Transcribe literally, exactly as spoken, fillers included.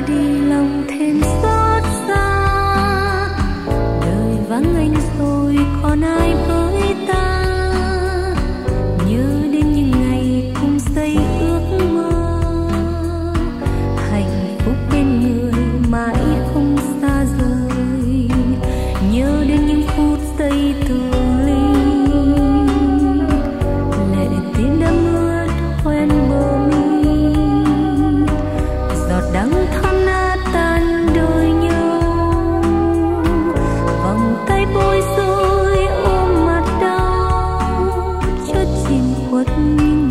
đi lòng thêm xót xa. Đời vắng anh rồi còn ai với ta, nhớ đến những ngày cùng xây ước mơ, hạnh phúc bên người mãi không xa rời, nhớ đến những phút giây từ ly, lệ tim đã ướt hoen bờ mi, giọt đắng thắm nát tan đôi nhau, vòng tay bối rối ôm mặt đau, chợt chìm khuất.